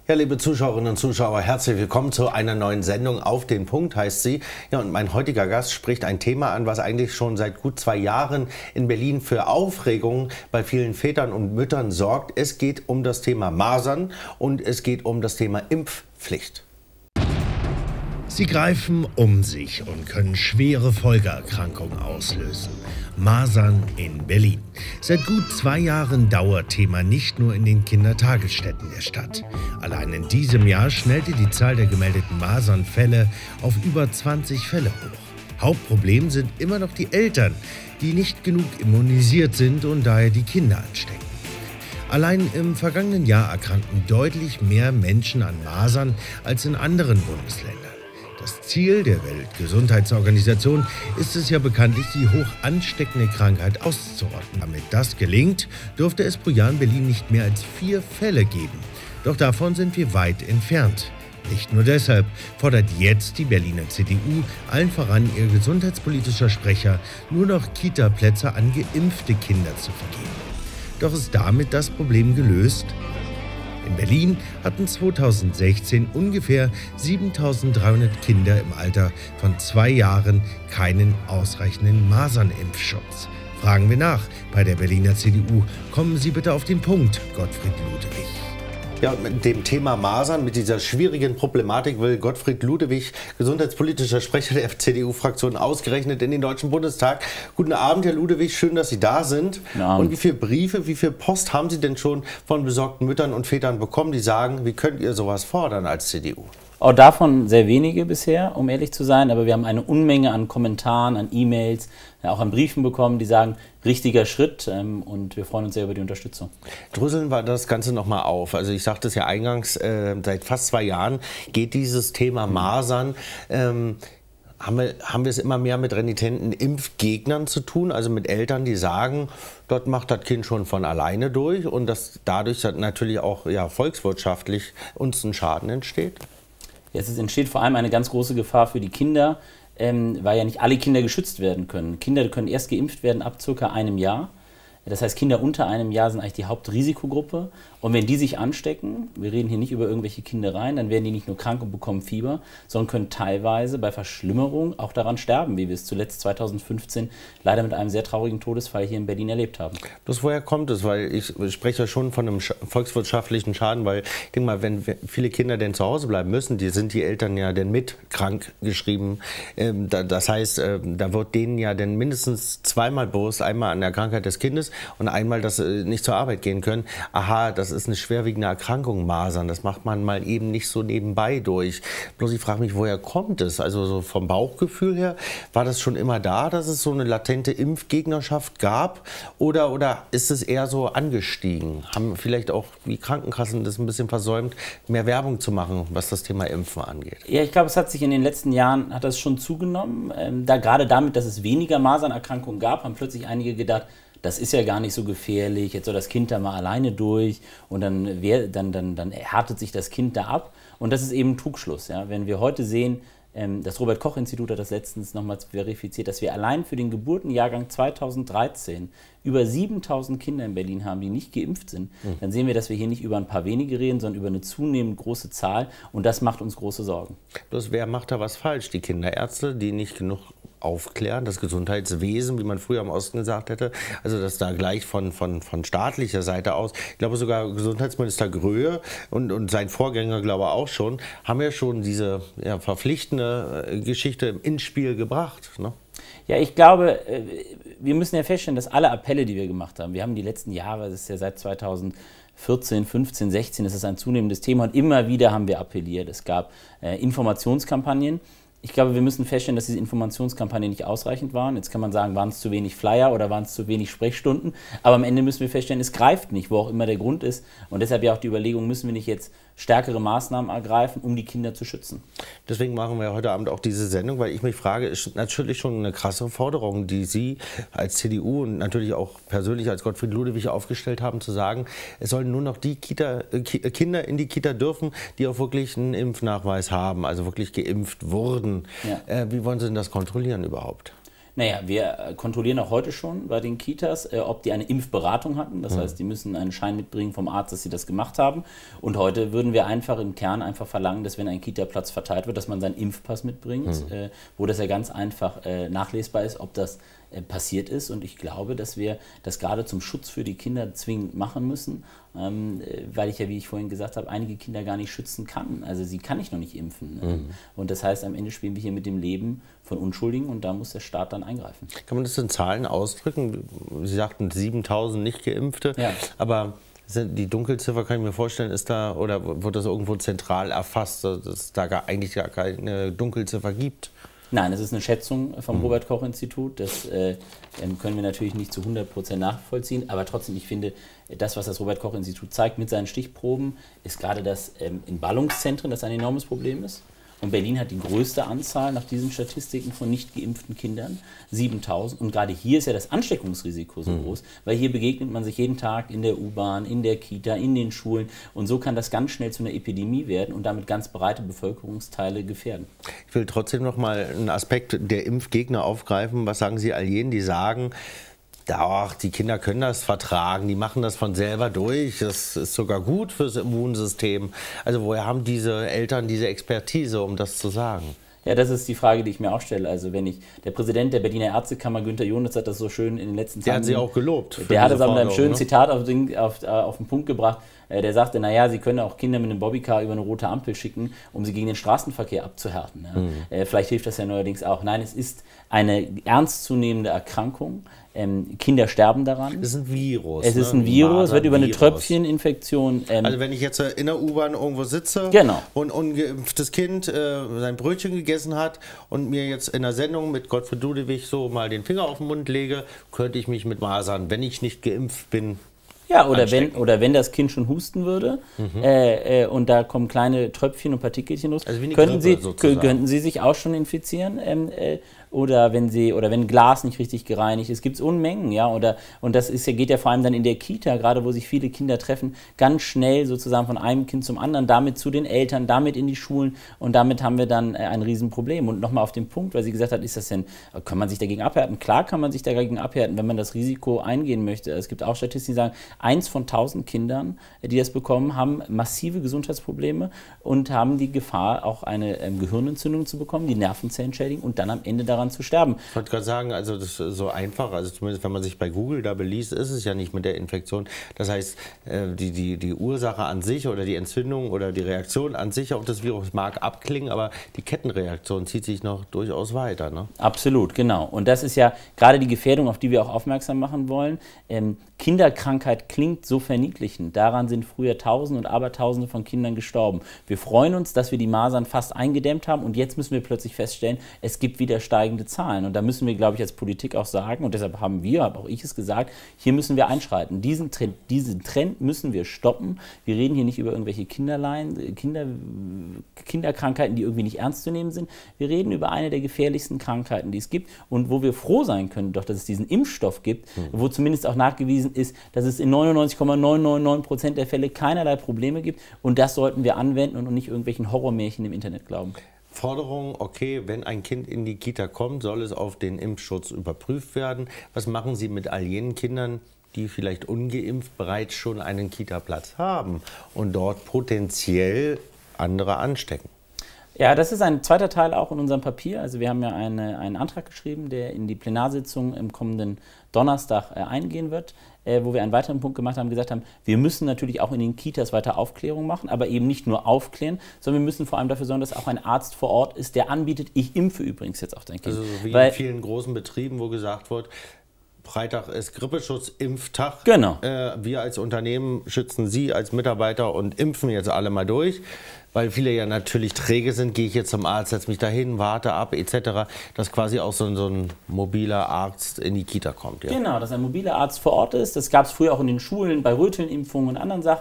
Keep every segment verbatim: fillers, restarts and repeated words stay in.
Ja, liebe Zuschauerinnen und Zuschauer, herzlich willkommen zu einer neuen Sendung. Auf den Punkt heißt sie. Ja, und mein heutiger Gast spricht ein Thema an, was eigentlich schon seit gut zwei Jahren in Berlin für Aufregung bei vielen Vätern und Müttern sorgt. Es geht um das Thema Masern und es geht um das Thema Impfpflicht. Sie greifen um sich und können schwere Folgeerkrankungen auslösen. Masern in Berlin. Seit gut zwei Jahren Dauerthema nicht nur in den Kindertagesstätten der Stadt. Allein in diesem Jahr schnellte die Zahl der gemeldeten Masernfälle auf über zwanzig Fälle hoch. Hauptproblem sind immer noch die Eltern, die nicht genug immunisiert sind und daher die Kinder anstecken. Allein im vergangenen Jahr erkrankten deutlich mehr Menschen an Masern als in anderen Bundesländern. Das Ziel der Weltgesundheitsorganisation ist es ja bekanntlich, die hoch ansteckende Krankheit auszurotten. Damit das gelingt, dürfte es pro Jahr in Berlin nicht mehr als vier Fälle geben. Doch davon sind wir weit entfernt. Nicht nur deshalb fordert jetzt die Berliner C D U, allen voran ihr gesundheitspolitischer Sprecher, nur noch Kita-Plätze an geimpfte Kinder zu vergeben. Doch ist damit das Problem gelöst? In Berlin hatten zweitausendsechzehn ungefähr siebentausenddreihundert Kinder im Alter von zwei Jahren keinen ausreichenden Masernimpfschutz. Fragen wir nach bei der Berliner C D U. Kommen Sie bitte auf den Punkt, Gottfried Ludewig. Ja, mit dem Thema Masern, mit dieser schwierigen Problematik will Gottfried Ludewig, gesundheitspolitischer Sprecher der C D U-Fraktion, ausgerechnet in den Deutschen Bundestag. Guten Abend, Herr Ludewig, schön, dass Sie da sind. Und wie viele Briefe, wie viel Post haben Sie denn schon von besorgten Müttern und Vätern bekommen, die sagen, wie könnt ihr sowas fordern als C D U? Auch davon sehr wenige bisher, um ehrlich zu sein, aber wir haben eine Unmenge an Kommentaren, an E-Mails, auch an Briefen bekommen, die sagen, richtiger Schritt, ähm, und wir freuen uns sehr über die Unterstützung. Dröseln wir das Ganze nochmal auf. Also ich sagte es ja eingangs, äh, seit fast zwei Jahren geht dieses Thema Masern, ähm, haben wir, haben wir es immer mehr mit renitenten Impfgegnern zu tun, also mit Eltern, die sagen, dort macht das Kind schon von alleine durch und dass dadurch natürlich auch ja, volkswirtschaftlich uns ein Schaden entsteht? Jetzt entsteht vor allem eine ganz große Gefahr für die Kinder, ähm, weil ja nicht alle Kinder geschützt werden können. Kinder können erst geimpft werden ab circa einem Jahr. Das heißt, Kinder unter einem Jahr sind eigentlich die Hauptrisikogruppe. Und wenn die sich anstecken, wir reden hier nicht über irgendwelche Kindereien, dann werden die nicht nur krank und bekommen Fieber, sondern können teilweise bei Verschlimmerung auch daran sterben, wie wir es zuletzt zweitausendfünfzehn leider mit einem sehr traurigen Todesfall hier in Berlin erlebt haben. Bloß woher kommt es? Weil ich spreche ja schon von einem volkswirtschaftlichen Schaden, weil ich denke mal, wenn viele Kinder denn zu Hause bleiben müssen, die sind die Eltern ja dann mit krank geschrieben. Das heißt, da wird denen ja dann mindestens zweimal bewusst, einmal an der Krankheit des Kindes und einmal, dass sie nicht zur Arbeit gehen können. Aha, das ist eine schwerwiegende Erkrankung, Masern. Das macht man mal eben nicht so nebenbei durch. Bloß ich frage mich, woher kommt es? Also so vom Bauchgefühl her, war das schon immer da, dass es so eine latente Impfgegnerschaft gab? Oder, oder ist es eher so angestiegen? Haben vielleicht auch die Krankenkassen das ein bisschen versäumt, mehr Werbung zu machen, was das Thema Impfen angeht? Ja, ich glaube, es hat sich in den letzten Jahren hat das schon zugenommen. Ähm, da gerade damit, dass es weniger Masernerkrankungen gab, haben plötzlich einige gedacht, das ist ja gar nicht so gefährlich, jetzt soll das Kind da mal alleine durch und dann, wär, dann, dann, dann härtet sich das Kind da ab. Und das ist eben ein Trugschluss. Ja? Wenn wir heute sehen, ähm, das Robert-Koch-Institut hat das letztens nochmal verifiziert, dass wir allein für den Geburtenjahrgang zweitausenddreizehn über siebentausend Kinder in Berlin haben, die nicht geimpft sind, mhm. dann sehen wir, dass wir hier nicht über ein paar wenige reden, sondern über eine zunehmend große Zahl. Und das macht uns große Sorgen. Bloß wer macht da was falsch? Die Kinderärzte, die nicht genug aufklären, das Gesundheitswesen, wie man früher im Osten gesagt hätte, also dass da gleich von, von, von staatlicher Seite aus, ich glaube sogar Gesundheitsminister Gröhe und, und sein Vorgänger, glaube ich auch schon, haben ja schon diese ja, verpflichtende Geschichte ins Spiel gebracht, ne? Ja, ich glaube, wir müssen ja feststellen, dass alle Appelle, die wir gemacht haben, wir haben die letzten Jahre, das ist ja seit zweitausendvierzehn, fünfzehn, sechzehn, das ist ein zunehmendes Thema und immer wieder haben wir appelliert. Es gab äh, Informationskampagnen. Ich glaube, wir müssen feststellen, dass diese Informationskampagnen nicht ausreichend waren. Jetzt kann man sagen, waren es zu wenig Flyer oder waren es zu wenig Sprechstunden. Aber am Ende müssen wir feststellen, es greift nicht, wo auch immer der Grund ist. Und deshalb ja auch die Überlegung, müssen wir nicht jetzt stärkere Maßnahmen ergreifen, um die Kinder zu schützen. Deswegen machen wir heute Abend auch diese Sendung, weil ich mich frage, ist natürlich schon eine krasse Forderung, die Sie als C D U und natürlich auch persönlich als Gottfried Ludewig aufgestellt haben, zu sagen, es sollen nur noch die Kita, äh, Kinder in die Kita dürfen, die auch wirklich einen Impfnachweis haben, also wirklich geimpft wurden. Ja. Äh, wie wollen Sie denn das kontrollieren überhaupt? Naja, wir kontrollieren auch heute schon bei den Kitas, äh, ob die eine Impfberatung hatten. Das mhm. heißt, die müssen einen Schein mitbringen vom Arzt, dass sie das gemacht haben. Und heute würden wir einfach im Kern einfach verlangen, dass wenn ein Kita-Platz verteilt wird, dass man seinen Impfpass mitbringt, mhm. äh, wo das ja ganz einfach äh, nachlesbar ist, ob das äh, passiert ist. Und ich glaube, dass wir das gerade zum Schutz für die Kinder zwingend machen müssen, ähm, äh, weil ich ja, wie ich vorhin gesagt habe, einige Kinder gar nicht schützen kann. Also sie kann ich noch nicht impfen. Mhm. Und das heißt, am Ende spielen wir hier mit dem Leben von Unschuldigen und da muss der Staat dann eingreifen. Kann man das in Zahlen ausdrücken? Sie sagten siebentausend nicht Geimpfte, ja. aber die Dunkelziffer, kann ich mir vorstellen, ist da, oder wird das irgendwo zentral erfasst, dass es da gar, eigentlich gar keine Dunkelziffer gibt? Nein, es ist eine Schätzung vom mhm. Robert-Koch-Institut. Das äh, können wir natürlich nicht zu hundert Prozent nachvollziehen, aber trotzdem, ich finde, das, was das Robert-Koch-Institut zeigt mit seinen Stichproben, ist gerade, dass ähm, in Ballungszentren das ein enormes Problem ist. Und Berlin hat die größte Anzahl nach diesen Statistiken von nicht geimpften Kindern, siebentausend. Und gerade hier ist ja das Ansteckungsrisiko so mhm. groß, weil hier begegnet man sich jeden Tag in der U-Bahn, in der Kita, in den Schulen. Und so kann das ganz schnell zu einer Epidemie werden und damit ganz breite Bevölkerungsteile gefährden. Ich will trotzdem noch mal einen Aspekt der Impfgegner aufgreifen. Was sagen Sie all jenen, die sagen, doch, die Kinder können das vertragen, die machen das von selber durch, das ist sogar gut fürs Immunsystem. Also woher haben diese Eltern diese Expertise, um das zu sagen? Ja, das ist die Frage, die ich mir auch stelle. Also wenn ich, der Präsident der Berliner Ärztekammer, Günter Jonitz, hat das so schön in den letzten Tagen... Der hat sie auch gelobt. Der hat das aber mit einem schönen ne? Zitat auf den, auf, auf den Punkt gebracht. Der sagte, naja, Sie können auch Kinder mit einem Bobbycar über eine rote Ampel schicken, um sie gegen den Straßenverkehr abzuhärten. Ja. Mhm. Äh, vielleicht hilft das ja neuerdings auch. Nein, es ist eine ernstzunehmende Erkrankung. Ähm, Kinder sterben daran. Es ist ein Virus. Es ist ein ne? Virus, es wird über eine Tröpfcheninfektion. Ähm, also wenn ich jetzt in der U-Bahn irgendwo sitze genau. und ein ungeimpftes Kind äh, sein Brötchen gegessen hat und mir jetzt in der Sendung mit Gottfried Dudewig so mal den Finger auf den Mund lege, könnte ich mich mit Masern, wenn ich nicht geimpft bin, Ja, oder wenn, oder wenn das Kind schon husten würde mhm. äh, äh, und da kommen kleine Tröpfchen und Partikelchen los, also könnten, Sie, könnten Sie sich auch schon infizieren. Ähm, äh, oder wenn sie oder wenn Glas nicht richtig gereinigt ist, gibt es Unmengen, ja, oder und das ist ja, geht ja vor allem dann in der Kita, gerade wo sich viele Kinder treffen, ganz schnell sozusagen von einem Kind zum anderen, damit zu den Eltern, damit in die Schulen und damit haben wir dann äh, ein Riesenproblem. Und nochmal auf den Punkt, weil sie gesagt hat, ist das denn, kann man sich dagegen abhärten? Klar kann man sich dagegen abhärten, wenn man das Risiko eingehen möchte. Es gibt auch Statistiken, die sagen, eins von tausend Kindern, die das bekommen, haben massive Gesundheitsprobleme und haben die Gefahr, auch eine ähm, Gehirnentzündung zu bekommen, die Nervenzellen schädigen und dann am Ende daran zu sterben. Ich wollte gerade sagen, also das ist so einfach, also zumindest wenn man sich bei Google da beliest, ist es ja nicht mit der Infektion. Das heißt, die, die, die Ursache an sich oder die Entzündung oder die Reaktion an sich auf das Virus mag abklingen, aber die Kettenreaktion zieht sich noch durchaus weiter. Ne? Absolut, genau. Und das ist ja gerade die Gefährdung, auf die wir auch aufmerksam machen wollen. Ähm, Kinderkrankheit klingt so verniedlichend. Daran sind früher Tausende und Abertausende von Kindern gestorben. Wir freuen uns, dass wir die Masern fast eingedämmt haben und jetzt müssen wir plötzlich feststellen, es gibt wieder steigende Zahlen. Und da müssen wir, glaube ich, als Politik auch sagen, und deshalb haben wir, habe auch ich es gesagt, hier müssen wir einschreiten. Diesen Trend, diesen Trend müssen wir stoppen. Wir reden hier nicht über irgendwelche Kinderlein, Kinder, Kinderkrankheiten, die irgendwie nicht ernst zu nehmen sind. Wir reden über eine der gefährlichsten Krankheiten, die es gibt und wo wir froh sein können, doch, dass es diesen Impfstoff gibt, mhm. wo zumindest auch nachgewiesen ist, dass es in neunundneunzig Komma neun neun neun Prozent der Fälle keinerlei Probleme gibt. Und das sollten wir anwenden und nicht irgendwelchen Horrormärchen im Internet glauben. Forderung, okay, wenn ein Kind in die Kita kommt, soll es auf den Impfschutz überprüft werden. Was machen Sie mit all jenen Kindern, die vielleicht ungeimpft bereits schon einen Kita-Platz haben und dort potenziell andere anstecken? Ja, das ist ein zweiter Teil auch in unserem Papier. Also wir haben ja eine, einen Antrag geschrieben, der in die Plenarsitzung im kommenden Donnerstag äh, eingehen wird, äh, wo wir einen weiteren Punkt gemacht haben, gesagt haben, wir müssen natürlich auch in den Kitas weiter Aufklärung machen, aber eben nicht nur aufklären, sondern wir müssen vor allem dafür sorgen, dass auch ein Arzt vor Ort ist, der anbietet, ich impfe übrigens jetzt auch dein Kind. Also so wie Weil, in vielen großen Betrieben, wo gesagt wird, Freitag ist Grippeschutz-Impftag. Genau. Äh, wir als Unternehmen schützen Sie als Mitarbeiter und impfen jetzt alle mal durch. Weil viele ja natürlich träge sind, gehe ich jetzt zum Arzt, setze mich dahin, warte ab et cetera, dass quasi auch so ein, so ein mobiler Arzt in die Kita kommt. Ja. Genau, dass ein mobiler Arzt vor Ort ist. Das gab es früher auch in den Schulen, bei Rötelnimpfungen und anderen Sachen.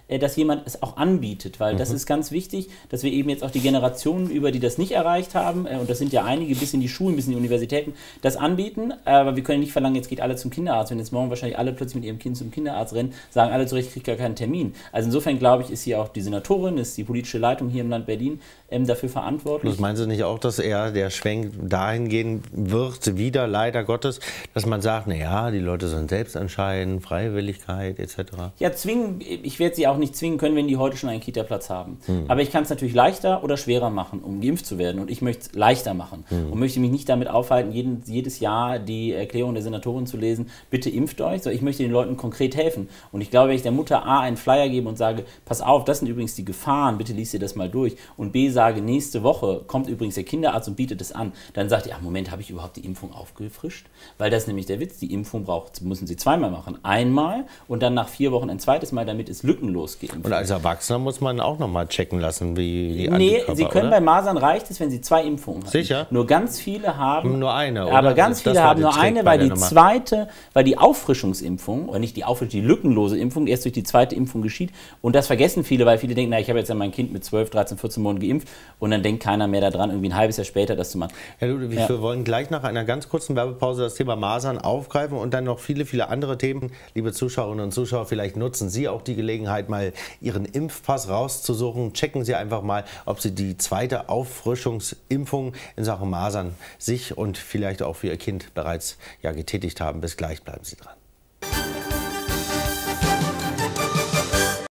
dass jemand es auch anbietet, weil mhm. das ist ganz wichtig, dass wir eben jetzt auch die Generationen über, die das nicht erreicht haben, und das sind ja einige, bis in die Schulen, bis in die Universitäten, das anbieten, aber wir können nicht verlangen, jetzt geht alle zum Kinderarzt, wenn jetzt morgen wahrscheinlich alle plötzlich mit ihrem Kind zum Kinderarzt rennen, sagen alle zurecht, ich kriege gar keinen Termin. Also insofern glaube ich, ist hier auch die Senatorin, ist die politische Leitung hier im Land Berlin ähm, dafür verantwortlich. Das meinen Sie nicht auch, dass eher der Schwenk dahin gehen wird, wieder leider Gottes, dass man sagt, naja, die Leute sollen selbst entscheiden, Freiwilligkeit et cetera? Ja, zwingen, ich werde sie auch nicht zwingen können, wenn die heute schon einen Kita-Platz haben. Hm. Aber ich kann es natürlich leichter oder schwerer machen, um geimpft zu werden. Und ich möchte es leichter machen hm. und möchte mich nicht damit aufhalten, jeden, jedes Jahr die Erklärung der Senatorin zu lesen, bitte impft euch, sondern ich möchte den Leuten konkret helfen. Und ich glaube, wenn ich der Mutter A einen Flyer gebe und sage, pass auf, das sind übrigens die Gefahren, bitte liest ihr das mal durch, und B sage, nächste Woche kommt übrigens der Kinderarzt und bietet es an, dann sagt ihr, ach Moment, habe ich überhaupt die Impfung aufgefrischt? Weil das ist nämlich der Witz, die Impfung braucht, müssen sie zweimal machen. Einmal und dann nach vier Wochen ein zweites Mal, damit es lückenlos geimpft. Und als Erwachsener muss man auch nochmal checken lassen, wie die Nee, Antikörper, Sie können oder? Bei Masern reicht es, wenn Sie zwei Impfungen haben. Sicher? Nur ganz viele haben... Nur eine, oder? Aber ganz Das viele war haben der nur Trick eine, bei weil der die Nummer. zweite, weil die Auffrischungsimpfung, oder nicht die Auffrischung, die lückenlose Impfung erst durch die zweite Impfung geschieht. Und das vergessen viele, weil viele denken, na, ich habe jetzt ja mein Kind mit zwölf, dreizehn, vierzehn Monaten geimpft und dann denkt keiner mehr daran, irgendwie ein halbes Jahr später das zu machen. Herr Ludwig, Ja. wir wollen gleich nach einer ganz kurzen Werbepause das Thema Masern aufgreifen und dann noch viele, viele andere Themen. Liebe Zuschauerinnen und Zuschauer, vielleicht nutzen Sie auch die Gelegenheit, mal Ihren Impfpass rauszusuchen. Checken Sie einfach mal, ob Sie die zweite Auffrischungsimpfung in Sachen Masern sich und vielleicht auch für Ihr Kind bereits ja, getätigt haben. Bis gleich, bleiben Sie dran.